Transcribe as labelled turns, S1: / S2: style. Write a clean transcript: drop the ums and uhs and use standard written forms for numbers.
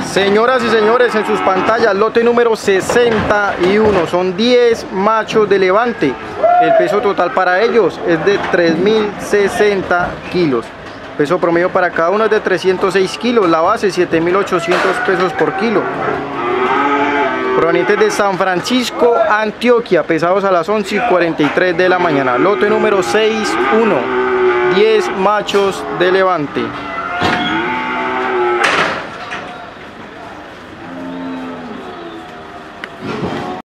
S1: Señoras y señores, en sus pantallas, lote número 61, son 10 machos de Levante. El peso total para ellos es de 3.060 kilos. Peso promedio para cada uno es de 306 kilos, la base 7.800 pesos por kilo. Provenientes de San Francisco, Antioquia, pesados a las 11:43 de la mañana. Lote número 61, 10 machos de Levante.